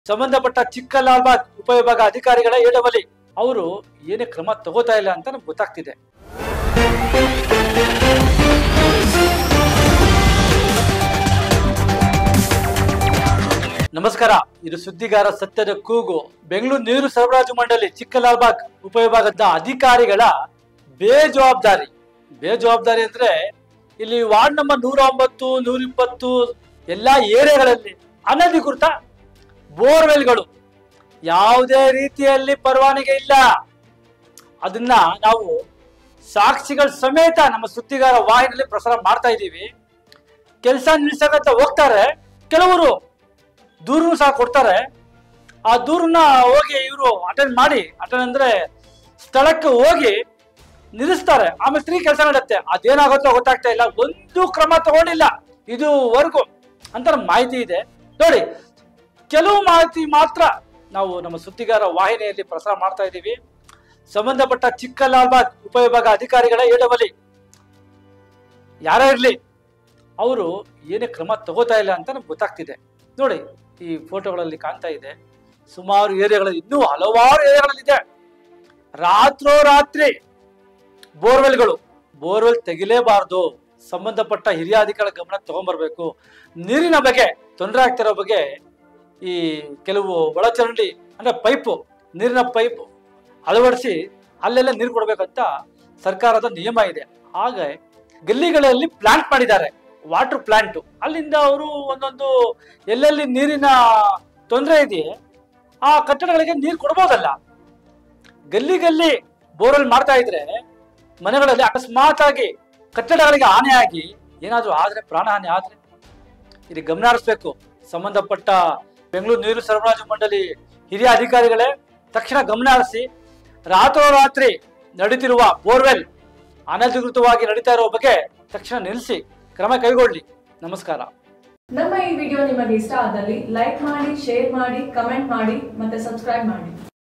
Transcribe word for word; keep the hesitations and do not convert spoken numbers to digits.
ಸಂಬಂಧಪಟ್ಟ ಚಿಕ್ಕಲಾಲ್ಬಾಗ್ ಉಪವಿಭಾಗ ಅಧಿಕಾರಿಗಳ ಏಡವಲಿ ಅವರು ಏನೇ ಕ್ರಮ ತಗೋತಾ ಇಲ್ಲ ಅಂತ ನಮ್ಗೆ ಗೊತ್ತಾಗ್ತಿದೆ. ನಮಸ್ಕಾರ, ಇದು ಸುದ್ದಿಗಾರ ಸತ್ಯದ ಕೂಗು. ಬೆಂಗಳೂರು ನೀರು ಸರಬರಾಜು ಮಂಡಳಿ ಚಿಕ್ಕಲಾಲ್ಬಾಗ್ ಉಪವಿಭಾಗದ ಅಧಿಕಾರಿಗಳ ಬೇಜವಾಬ್ದಾರಿ ಬೇಜವಾಬ್ದಾರಿ ಅಂದ್ರೆ ಇಲ್ಲಿ ವಾರ್ಡ್ ನಂಬರ್ ನೂರ ಒಂಬತ್ತು ನೂರ ಇಪ್ಪತ್ತು ಎಲ್ಲಾ ಏರಿಯಾಗಳಲ್ಲಿ ಅನಧಿಕೃತ ಬೋರ್ವೆಲ್ಗಳು, ಯಾವುದೇ ರೀತಿಯಲ್ಲಿ ಪರವಾನಗಿ ಇಲ್ಲ. ಅದನ್ನ ನಾವು ಸಾಕ್ಷಿಗಳ ಸಮೇತ ನಮ್ಮ ಸುದ್ದಿಗಾರ ವಾಹಿನಿಯಲ್ಲಿ ಪ್ರಸಾರ ಮಾಡ್ತಾ ಇದ್ದೀವಿ. ಕೆಲಸ ನಿಲ್ಸಕಂತ ಹೋಗ್ತಾರೆ, ಕೆಲವರು ದೂರನ್ನು ಸಹ ಕೊಡ್ತಾರೆ. ಆ ದೂರನ್ನ ಹೋಗಿ ಇವರು ಅಟೆಂಡ್ ಮಾಡಿ ಅಟೆಂಡ್ ಅಂದ್ರೆ ಸ್ಥಳಕ್ಕೆ ಹೋಗಿ ನಿಲ್ಲಿಸ್ತಾರೆ. ಆಮೇಲೆ ತಿರುಗಿ ಕೆಲಸ ನಡೆಯುತ್ತೆ. ಅದೇನಾಗುತ್ತೋ ಗೊತ್ತಾಗ್ತಾ ಇಲ್ಲ, ಒಂದು ಕ್ರಮ ತಗೊಂಡಿಲ್ಲ ಇದುವರೆಗೂ ಅಂತ ನಮ್ಮ ಮಾಹಿತಿ ಇದೆ. ನೋಡಿ, ಕೆಲವು ಮಾಹಿತಿ ಮಾತ್ರ ನಾವು ನಮ್ಮ ಸುದ್ದಿಗಾರ ವಾಹಿನಿಯಲ್ಲಿ ಪ್ರಸಾರ ಮಾಡ್ತಾ ಇದ್ದೀವಿ. ಸಂಬಂಧಪಟ್ಟ ಚಿಕ್ಕಲಾಲ್ಬಾಗ್ ಉಪವಿಭಾಗ ಅಧಿಕಾರಿಗಳ ಏಡವಲಿ ಯಾರೇ ಇರಲಿ ಅವರು ಏನೇ ಕ್ರಮ ತಗೋತಾ ಇಲ್ಲ ಅಂತ ನಮ್ಗೆ ಗೊತ್ತಾಗ್ತಿದೆ. ನೋಡಿ, ಈ ಫೋಟೋಗಳಲ್ಲಿ ಕಾಣ್ತಾ ಇದೆ. ಸುಮಾರು ಏರಿಯಾಗಳಲ್ಲಿ, ಇನ್ನೂ ಹಲವಾರು ಏರಿಯಾಗಳಲ್ಲಿದೆ. ರಾತ್ರೋರಾತ್ರಿ ಬೋರ್ವೆಲ್ಗಳು ಬೋರ್ವೆಲ್ ತೆಗಿಲೇಬಾರ್ದು. ಸಂಬಂಧಪಟ್ಟ ಹಿರಿಯ ಅಧಿಕಾರಿಗಳ ಗಮನ ತಗೊಂಡ್ಬರ್ಬೇಕು. ನೀರಿನ ಬಗ್ಗೆ ತೊಂದರೆ ಆಗ್ತಿರೋ ಬಗ್ಗೆ ಈ ಕೆಲವು ಒಳಚರಂಡಿ ಅಂದ್ರೆ ಪೈಪು ನೀರಿನ ಪೈಪ್ ಅಳವಡಿಸಿ ಅಲ್ಲೆಲ್ಲ ನೀರು ಕೊಡ್ಬೇಕಂತ ಸರ್ಕಾರದ ನಿಯಮ ಇದೆ. ಹಾಗೆ ಗಲ್ಲಿಗಳಲ್ಲಿ ಪ್ಲಾಂಟ್ ಮಾಡಿದ್ದಾರೆ, ವಾಟರ್ ಪ್ಲಾಂಟ್. ಅಲ್ಲಿಂದ ಅವರು ಒಂದೊಂದು ಎಲ್ಲೆಲ್ಲಿ ನೀರಿನ ತೊಂದರೆ ಇದೆಯೇ ಆ ಕಟ್ಟಡಗಳಿಗೆ ನೀರು ಕೊಡ್ಬೋದಲ್ಲ. ಗಲ್ಲಿ ಗಲ್ಲಿ ಬೋರ್ವೆಲ್ ಮಾಡ್ತಾ ಇದ್ರೆ ಮನೆಗಳಲ್ಲಿ ಅಕಸ್ಮಾತ್ ಆಗಿ ಕಟ್ಟಡಗಳಿಗೆ ಹಾನಿ ಆಗಿ ಏನಾದ್ರೂ ಆದ್ರೆ, ಪ್ರಾಣ ಹಾನಿ ಆದ್ರೆ ಇಲ್ಲಿ ಗಮನ ಹರಿಸ್ಬೇಕು. ಸಂಬಂಧಪಟ್ಟ ಬೆಂಗಳೂರು ನೀರು ಸರಬರಾಜು ಮಂಡಳಿ ಹಿರಿಯ ಅಧಿಕಾರಿಗಳೇ ತಕ್ಷಣ ಗಮನ ಹರಿಸಿ ರಾತ್ರೋರಾತ್ರಿ ನಡೀತಿರುವ ಬೋರ್ವೆಲ್ ಅನಧಿಕೃತವಾಗಿ ನಡೀತಾ ಇರುವ ಬಗ್ಗೆ ತಕ್ಷಣ ನಿಲ್ಲಿಸಿ ಕ್ರಮ ಕೈಗೊಳ್ಳಿ. ನಮಸ್ಕಾರ. ನಮ್ಮ ಈ ವಿಡಿಯೋ ನಿಮಗೆ ಇಷ್ಟ ಆದಲ್ಲಿ ಲೈಕ್ ಮಾಡಿ, ಶೇರ್ ಮಾಡಿ, ಕಮೆಂಟ್ ಮಾಡಿ ಮತ್ತೆ ಸಬ್ಸ್ಕ್ರೈಬ್ ಮಾಡಿ.